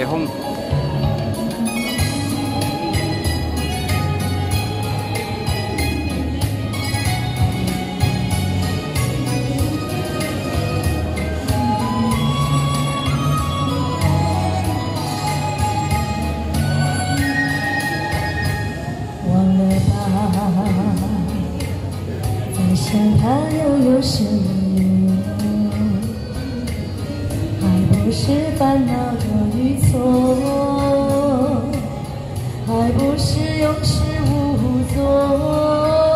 夜风。 忘了吧，再想他又有什么？还不是烦恼多与错，还不是有始无终。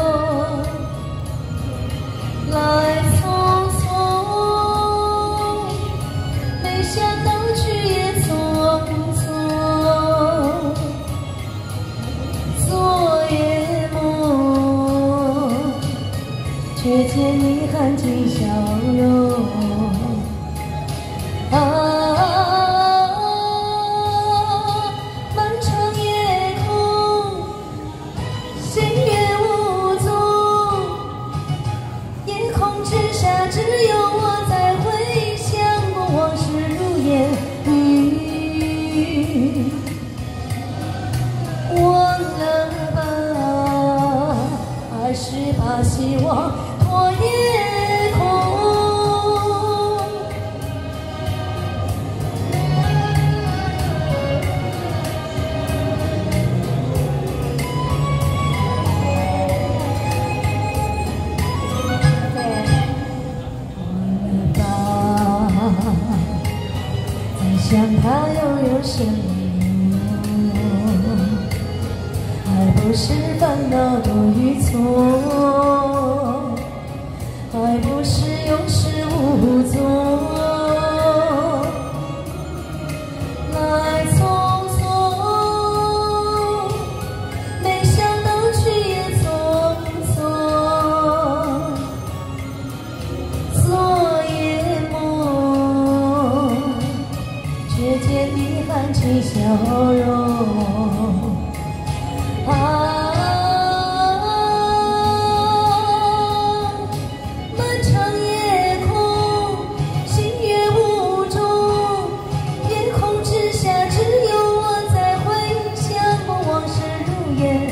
来匆匆，没想到去也匆匆。昨夜梦，却见你含尽笑容。漫长夜空，星月无踪，夜空之下只有我在回想过往事如烟云。忘了吧，还是把希望托夜空。想他又有什么？还不是烦恼多与错，还不是有始无终。来匆匆，没想到去也匆匆。昨夜梦，却见你含情笑容。漫长夜空，星月无踪，夜空之下只有我在回想过往事如烟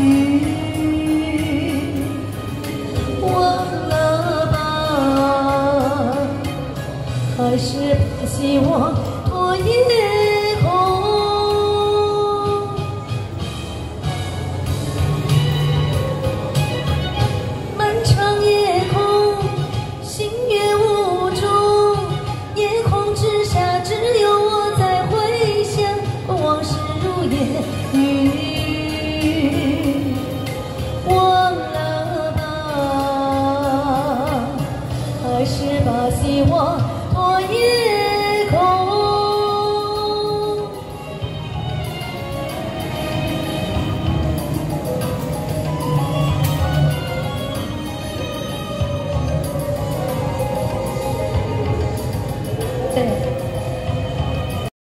云。忘了吧，还是把希望